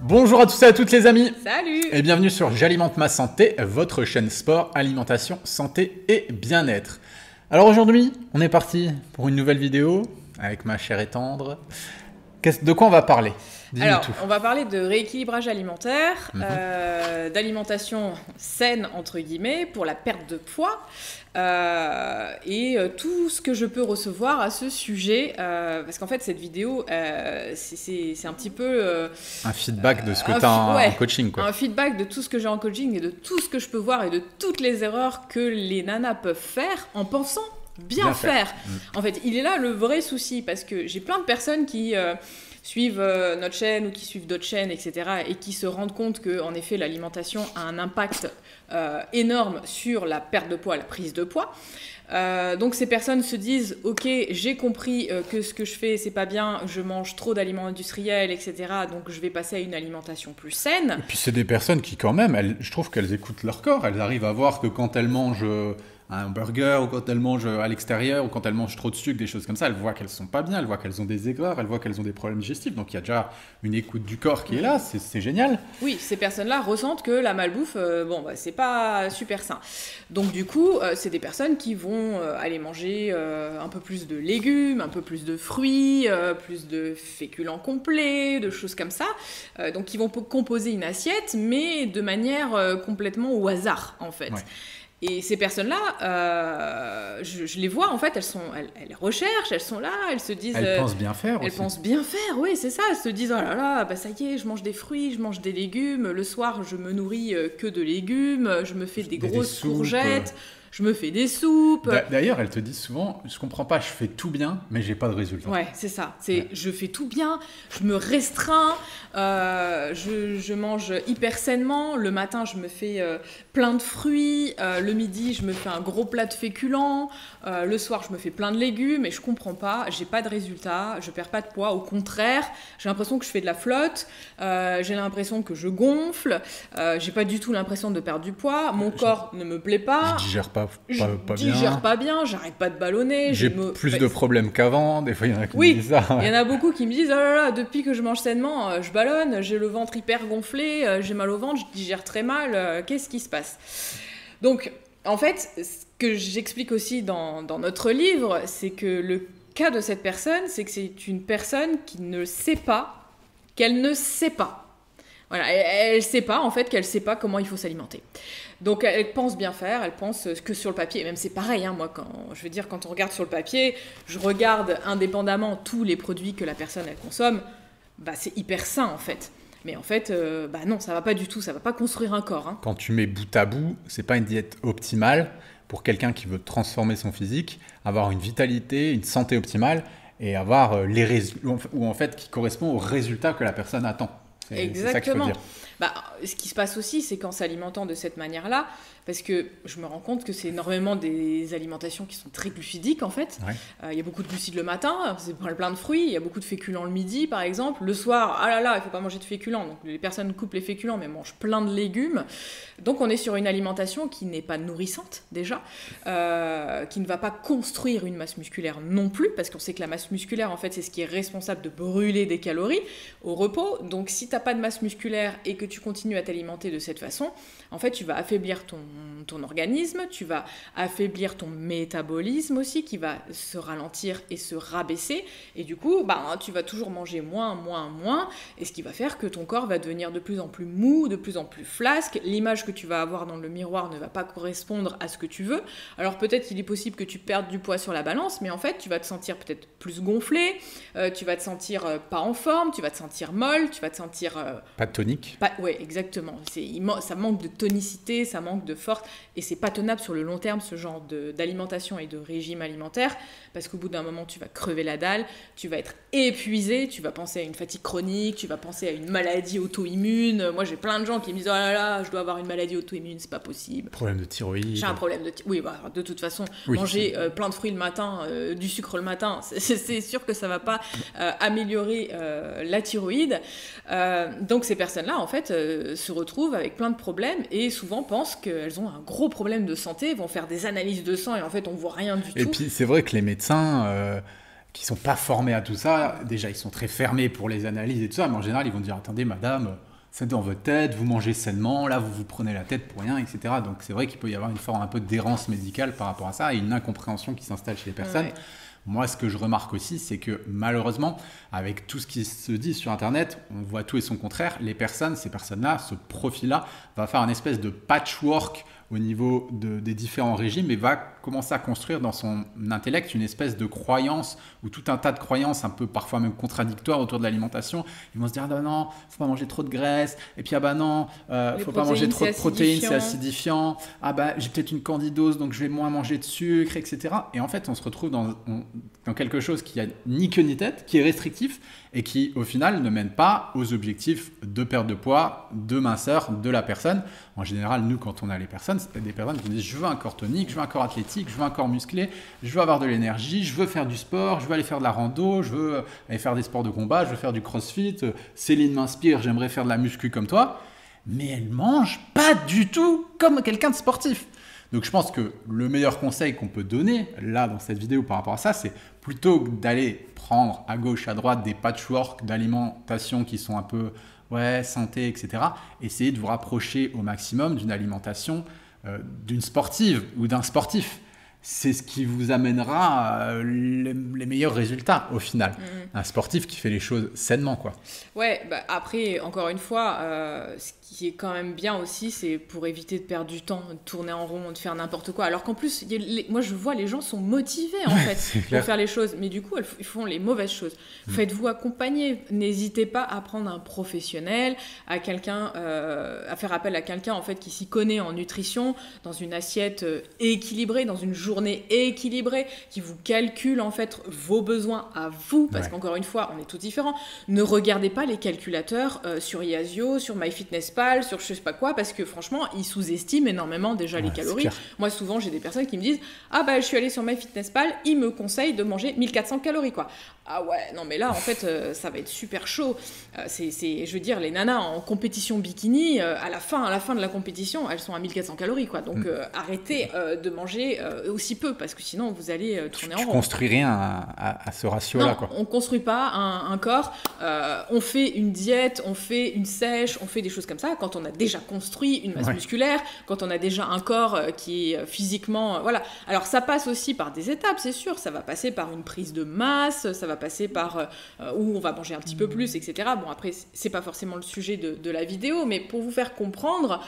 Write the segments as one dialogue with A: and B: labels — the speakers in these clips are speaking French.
A: Bonjour à tous et à toutes les amis.
B: Salut.
A: Et bienvenue sur J'alimente ma santé, votre chaîne sport, alimentation, santé et bien-être. Alors aujourd'hui, on est parti pour une nouvelle vidéo avec ma chère et tendre. De quoi on va parler? Dis-nous
B: Alors,
A: tout.
B: on va parler de rééquilibrage alimentaire, d'alimentation saine, entre guillemets, pour la perte de poids, et tout ce que je peux recevoir à ce sujet, parce qu'en fait, cette vidéo, c'est un petit peu...
A: Un feedback de ce que tu as en coaching, quoi.
B: Un feedback de tout ce que j'ai en coaching et de tout ce que je peux voir et de toutes les erreurs que les nanas peuvent faire en pensant bien faire. En fait, il est là le vrai souci, parce que j'ai plein de personnes qui... suivent notre chaîne ou qui suivent d'autres chaînes, etc., et qui se rendent compte que, en effet, l'alimentation a un impact énorme sur la perte de poids, la prise de poids. Donc ces personnes se disent, ok, j'ai compris que ce que je fais, c'est pas bien, je mange trop d'aliments industriels, etc., donc je vais passer à une alimentation plus saine.
A: Et puis c'est des personnes qui quand même, je trouve qu'elles écoutent leur corps, elles arrivent à voir que quand elles mangent un burger, ou quand elles mangent à l'extérieur, ou quand elles mangent trop de sucre, des choses comme ça, elles voient qu'elles sont pas bien, elles voient qu'elles ont des aigreurs, elles voient qu'elles ont des problèmes digestifs. Donc il y a déjà une écoute du corps qui est là, c'est génial.
B: Oui, ces personnes-là ressentent que la malbouffe, c'est pas super sain. Donc du coup, c'est des personnes qui vont aller manger un peu plus de légumes, un peu plus de fruits, plus de féculents complets, de choses comme ça. Donc qui vont composer une assiette, mais de manière complètement au hasard, en fait. Ouais. Et ces personnes-là, je les vois, en fait, elles recherchent, elles sont là, elles se disent...
A: Elles pensent bien faire aussi.
B: Elles pensent bien faire, oui, c'est ça. Elles se disent, oh là là, bah ça y est, je mange des fruits, je mange des légumes. Le soir, je me nourris que de légumes, je me fais des grosses courgettes, je me fais des soupes.
A: D'ailleurs, elles te disent souvent, je comprends pas, je fais tout bien, mais j'ai pas de résultat.
B: Ouais, c'est ça. Je fais tout bien, je me restreins, je mange hyper sainement. Le matin, je me fais plein de fruits. Le midi, je me fais un gros plat de féculents. Le soir, je me fais plein de légumes et je comprends pas. J'ai pas de résultat. Je perds pas de poids. Au contraire, j'ai l'impression que je fais de la flotte. J'ai l'impression que je gonfle. J'ai pas du tout l'impression de perdre du poids. Mon corps ne me plaît pas.
A: Je digère pas bien.
B: Digère pas bien. J'arrête pas de ballonner.
A: J'ai plus de problèmes qu'avant. Des fois, il y en a qui me disent ça.
B: Il y en a beaucoup qui me disent, oh là là, depuis que je mange sainement, je ballonne. J'ai le ventre hyper gonflé. J'ai mal au ventre. Je digère très mal. Qu'est-ce qui se passe? Donc, en fait, ce que j'explique aussi dans notre livre, c'est que le cas de cette personne, c'est que c'est une personne qui ne sait pas qu'elle ne sait pas. Voilà, elle sait pas, en fait, qu'elle sait pas comment il faut s'alimenter. Donc, elle pense bien faire, elle pense que sur le papier, et même c'est pareil, hein, moi, quand on regarde sur le papier, je regarde indépendamment tous les produits que la personne, elle consomme, bah, c'est hyper sain, en fait. Mais en fait, non, ça va pas du tout, ça va pas construire un corps. Hein.
A: Quand tu mets bout à bout, c'est pas une diète optimale pour quelqu'un qui veut transformer son physique, avoir une vitalité, une santé optimale et avoir les résultats, ou en fait qui correspond aux résultats que la personne attend.
B: Exactement.
A: C'est ça qu'il faut dire.
B: Ce qui se passe aussi, c'est qu'en s'alimentant de cette manière-là, parce que je me rends compte que c'est énormément des alimentations qui sont très glucidiques, en fait. Ouais. Y a beaucoup de glucides le matin, c'est plein de fruits, il y a beaucoup de féculents le midi, par exemple. Le soir, ah là là, il ne faut pas manger de féculents. Donc les personnes coupent les féculents, mais mangent plein de légumes. Donc on est sur une alimentation qui n'est pas nourrissante, déjà, qui ne va pas construire une masse musculaire non plus, parce qu'on sait que la masse musculaire, en fait, c'est ce qui est responsable de brûler des calories au repos. Donc si tu n'as pas de masse musculaire et que tu continues à t'alimenter de cette façon, en fait, tu vas affaiblir ton organisme, tu vas affaiblir ton métabolisme aussi, qui va se ralentir et se rabaisser. Et du coup, tu vas toujours manger moins, et ce qui va faire que ton corps va devenir de plus en plus mou, de plus en plus flasque. L'image que tu vas avoir dans le miroir ne va pas correspondre à ce que tu veux. Alors peut-être qu'il est possible que tu perdes du poids sur la balance, mais en fait, tu vas te sentir peut-être plus gonflé, tu vas te sentir pas en forme, tu vas te sentir molle, tu vas te sentir...
A: pas de tonique.
B: Oui, exactement. Ça manque de tonicité, ça manque de force, et c'est pas tenable sur le long terme, ce genre d'alimentation et de régime alimentaire, parce qu'au bout d'un moment, tu vas crever la dalle, tu vas être épuisé, tu vas penser à une fatigue chronique, tu vas penser à une maladie auto-immune. Moi, j'ai plein de gens qui me disent « Oh là là, je dois avoir une maladie auto-immune, c'est pas possible. »
A: Problème de thyroïde.
B: J'ai un problème de thyroïde. Oui, de toute façon, manger plein de fruits le matin, du sucre le matin, c'est sûr que ça va pas améliorer la thyroïde. Donc, ces personnes-là, en fait, se retrouvent avec plein de problèmes et souvent pensent qu'elles ont un gros problème de santé, vont faire des analyses de sang et en fait, on voit rien du tout.
A: Et puis, c'est vrai que les médecins... qui sont pas formés à tout ça, déjà ils sont très fermés pour les analyses et tout ça, mais en général ils vont dire attendez madame, c'est dans votre tête, vous mangez sainement, là vous vous prenez la tête pour rien, etc. Donc c'est vrai qu'il peut y avoir une forme un peu d'errance médicale par rapport à ça et une incompréhension qui s'installe chez les personnes. Ouais. Moi, ce que je remarque aussi, c'est que malheureusement, avec tout ce qui se dit sur Internet, on voit tout et son contraire. Ces personnes-là, ce profil-là, va faire une espèce de patchwork au niveau des différents régimes et va commencer à construire dans son intellect une espèce de croyance ou tout un tas de croyances un peu parfois même contradictoires autour de l'alimentation. Ils vont se dire ah bah non, faut pas manger trop de graisse, et puis ah bah non, faut pas manger trop de protéines, c'est acidifiant, ah bah j'ai peut-être une candidose donc je vais moins manger de sucre, etc. Et en fait on se retrouve dans quelque chose qui a ni queue ni tête, qui est restrictif et qui au final ne mène pas aux objectifs de perte de poids, de minceur de la personne. En général, nous quand on a les personnes, c'est des personnes qui disent je veux un corps tonique, je veux un corps athlétique, je veux un corps musclé, je veux avoir de l'énergie, je veux faire du sport, je veux aller faire de la rando, je veux aller faire des sports de combat, je veux faire du crossfit, Céline m'inspire, j'aimerais faire de la muscu comme toi, mais elle mange pas du tout comme quelqu'un de sportif. Donc je pense que le meilleur conseil qu'on peut donner là dans cette vidéo par rapport à ça, c'est plutôt que d'aller prendre à gauche, à droite des patchworks d'alimentation qui sont un peu santé, etc. Essayez de vous rapprocher au maximum d'une alimentation d'une sportive ou d'un sportif. C'est ce qui vous amènera les meilleurs résultats au final. Un sportif qui fait les choses sainement, quoi.
B: Ouais, bah après, encore une fois, ce qui est quand même bien aussi, c'est pour éviter de perdre du temps, de tourner en rond, de faire n'importe quoi. Alors qu'en plus, moi je vois les gens sont motivés en fait pour faire les choses, mais du coup ils font les mauvaises choses. Faites-vous accompagner. N'hésitez pas à prendre un professionnel, à faire appel à quelqu'un en fait qui s'y connaît en nutrition, dans une assiette équilibrée, dans une journée équilibrée, qui vous calcule en fait vos besoins à vous, parce qu'encore une fois, on est tous différents. Ne regardez pas les calculateurs sur Yazio, sur MyFitnessPal, sur je sais pas quoi, parce que franchement, ils sous-estiment énormément déjà les calories. Moi, souvent, j'ai des personnes qui me disent « Ah bah, je suis allée sur MyFitnessPal, ils me conseillent de manger 1400 calories, quoi. » Ah ouais, non mais là, en fait, ça va être super chaud. Je veux dire, les nanas en compétition bikini, à la fin de la compétition, elles sont à 1400 calories, quoi. Donc, arrêtez de manger aussi peu, parce que sinon, vous allez tourner en rond.
A: Tu construis rien à ce ratio-là, quoi.
B: On construit pas un corps. On fait une diète, on fait une sèche, on fait des choses comme ça. Quand on a déjà construit une masse musculaire, quand on a déjà un corps qui est physiquement... voilà. Alors, ça passe aussi par des étapes, c'est sûr. Ça va passer par une prise de masse, ça va passer par où on va manger un petit peu plus, etc. Bon, après, c'est pas forcément le sujet de la vidéo, mais pour vous faire comprendre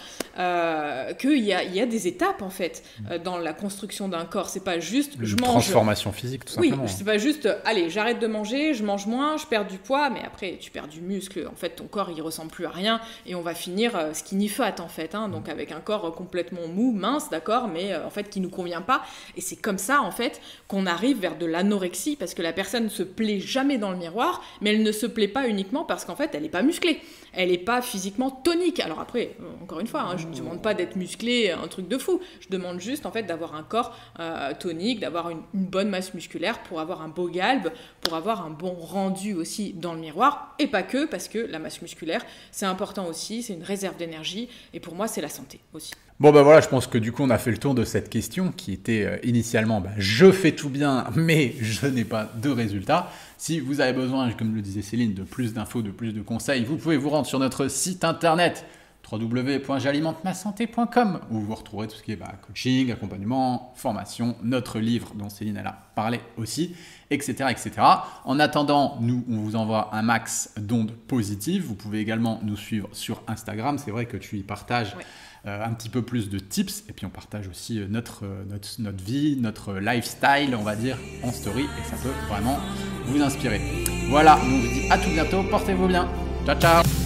B: qu'il y a des étapes, en fait, dans la construction d'un corps. C'est pas juste je mange...
A: transformation physique, tout simplement.
B: Oui, c'est pas juste allez, j'arrête de manger, je mange moins, je perds du poids, mais après, tu perds du muscle. En fait, ton corps, il ressemble plus à rien et on va finir skinny fat, en fait. Donc, avec un corps complètement mou, mince, d'accord, mais en fait, qui nous convient pas. Et c'est comme ça, en fait, qu'on arrive vers de l'anorexie, parce que la personne ne se plaît jamais dans le miroir, mais elle ne se plaît pas uniquement parce qu'en fait, elle n'est pas musclée. Elle n'est pas physiquement tonique. Alors après, encore une fois, je ne demande pas d'être musclé, un truc de fou. Je demande juste, en fait, d'avoir un corps tonique, d'avoir une bonne masse musculaire pour avoir un beau galbe, pour avoir un bon rendu aussi dans le miroir. Et pas que, parce que la masse musculaire, c'est important aussi, c'est une réserve d'énergie. Et pour moi, c'est la santé aussi.
A: Bon ben voilà, je pense que du coup on a fait le tour de cette question qui était initialement je fais tout bien mais je n'ai pas de résultats. Si vous avez besoin, comme le disait Céline, de plus d'infos, de plus de conseils, vous pouvez vous rendre sur notre site internet www.j'alimente-ma-santé.com où vous retrouverez tout ce qui est coaching, accompagnement, formation, notre livre dont Céline elle a parlé aussi, etc., etc. En attendant, nous, on vous envoie un max d'ondes positives. Vous pouvez également nous suivre sur Instagram. C'est vrai que tu y partages un petit peu plus de tips et puis on partage aussi notre vie, notre lifestyle, on va dire, en story et ça peut vraiment vous inspirer. Voilà, on vous dit à tout bientôt. Portez-vous bien. Ciao, ciao.